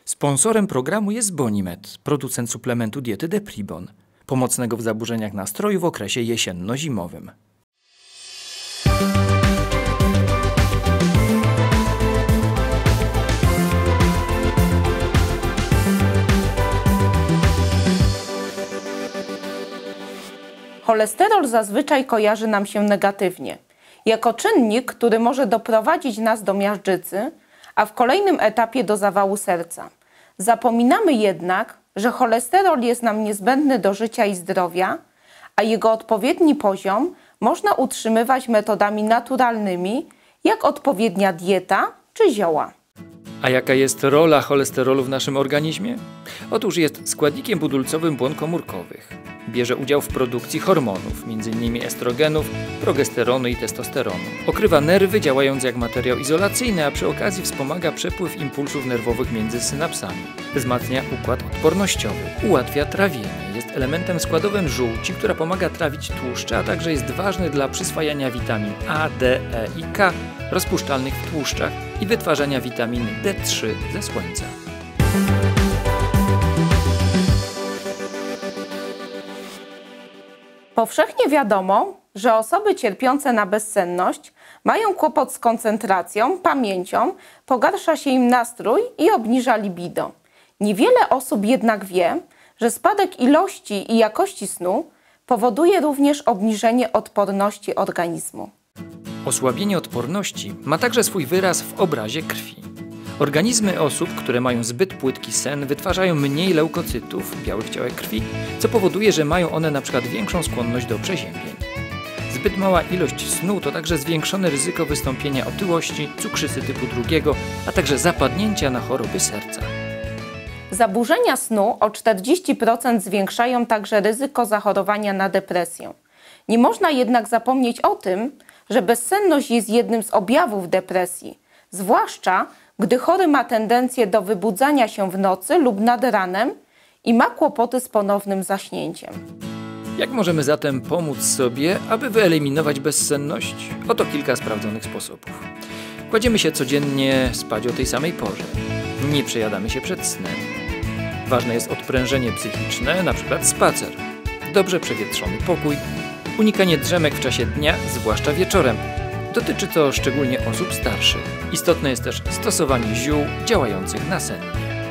Sponsorem programu jest Bonimed, producent suplementu diety Depribon, pomocnego w zaburzeniach nastroju w okresie jesienno-zimowym. Cholesterol zazwyczaj kojarzy nam się negatywnie, jako czynnik, który może doprowadzić nas do miażdżycy, a w kolejnym etapie do zawału serca. Zapominamy jednak, że cholesterol jest nam niezbędny do życia i zdrowia, a jego odpowiedni poziom można utrzymywać metodami naturalnymi, jak odpowiednia dieta czy zioła. A jaka jest rola cholesterolu w naszym organizmie? Otóż jest składnikiem budulcowym błon komórkowych. Bierze udział w produkcji hormonów, m.in. estrogenów, progesteronu i testosteronu. Okrywa nerwy, działając jak materiał izolacyjny, a przy okazji wspomaga przepływ impulsów nerwowych między synapsami. Wzmacnia układ odpornościowy, ułatwia trawienie, jest elementem składowym żółci, która pomaga trawić tłuszcze, a także jest ważny dla przyswajania witamin A, D, E i K rozpuszczalnych w tłuszczach i wytwarzania witaminy D3 ze słońca. Powszechnie wiadomo, że osoby cierpiące na bezsenność mają kłopot z koncentracją, pamięcią, pogarsza się im nastrój i obniża libido. Niewiele osób jednak wie, że spadek ilości i jakości snu powoduje również obniżenie odporności organizmu. Osłabienie odporności ma także swój wyraz w obrazie krwi. Organizmy osób, które mają zbyt płytki sen, wytwarzają mniej leukocytów, białych ciałek krwi, co powoduje, że mają one np. większą skłonność do przeziębień. Zbyt mała ilość snu to także zwiększone ryzyko wystąpienia otyłości, cukrzycy typu 2, a także zapadnięcia na choroby serca. Zaburzenia snu o 40% zwiększają także ryzyko zachorowania na depresję. Nie można jednak zapomnieć o tym, że bezsenność jest jednym z objawów depresji, zwłaszcza gdy chory ma tendencję do wybudzania się w nocy lub nad ranem i ma kłopoty z ponownym zaśnięciem. Jak możemy zatem pomóc sobie, aby wyeliminować bezsenność? Oto kilka sprawdzonych sposobów. Kładziemy się codziennie spać o tej samej porze. Nie przejadamy się przed snem. Ważne jest odprężenie psychiczne, np. spacer. Dobrze przewietrzony pokój. Unikanie drzemek w czasie dnia, zwłaszcza wieczorem. Dotyczy to szczególnie osób starszych. Istotne jest też stosowanie ziół działających nasennie.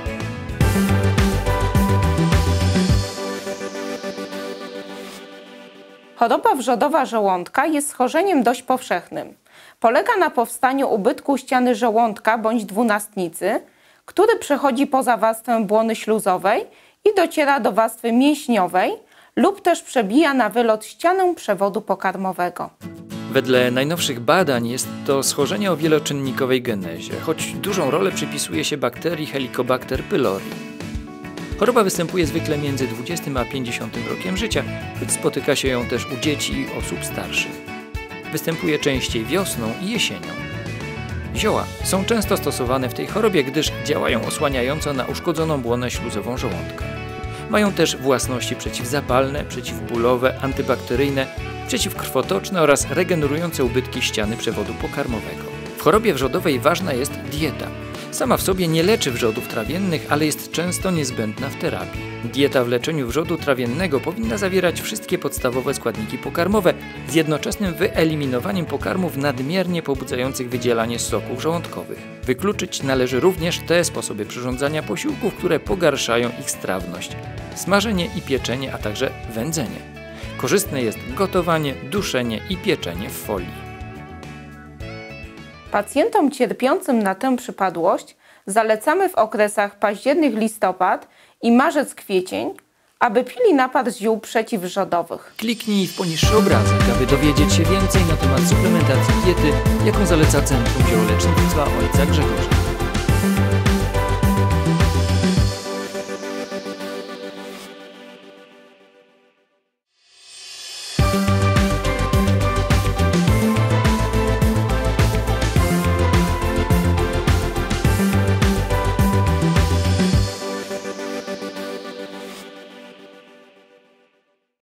Choroba wrzodowa żołądka jest schorzeniem dość powszechnym. Polega na powstaniu ubytku ściany żołądka bądź dwunastnicy, który przechodzi poza warstwę błony śluzowej i dociera do warstwy mięśniowej lub też przebija na wylot ścianę przewodu pokarmowego. Wedle najnowszych badań jest to schorzenie o wieloczynnikowej genezie, choć dużą rolę przypisuje się bakterii Helicobacter pylori. Choroba występuje zwykle między 20 a 50 rokiem życia, choć spotyka się ją też u dzieci i osób starszych. Występuje częściej wiosną i jesienią. Zioła są często stosowane w tej chorobie, gdyż działają osłaniająco na uszkodzoną błonę śluzową żołądka. Mają też własności przeciwzapalne, przeciwbólowe, antybakteryjne, przeciwkrwotoczne oraz regenerujące ubytki ściany przewodu pokarmowego. W chorobie wrzodowej ważna jest dieta. Sama w sobie nie leczy wrzodów trawiennych, ale jest często niezbędna w terapii. Dieta w leczeniu wrzodu trawiennego powinna zawierać wszystkie podstawowe składniki pokarmowe z jednoczesnym wyeliminowaniem pokarmów nadmiernie pobudzających wydzielanie soków żołądkowych. Wykluczyć należy również te sposoby przyrządzania posiłków, które pogarszają ich strawność. Smażenie i pieczenie, a także wędzenie. Korzystne jest gotowanie, duszenie i pieczenie w folii. Pacjentom cierpiącym na tę przypadłość zalecamy w okresach październik-listopad i marzec-kwiecień, aby pili napar z ziół przeciwwrzodowych. Kliknij w poniższy obrazek, aby dowiedzieć się więcej na temat suplementacji diety, jaką zaleca Centrum Ziołolecznictwa ojca Grzegorza.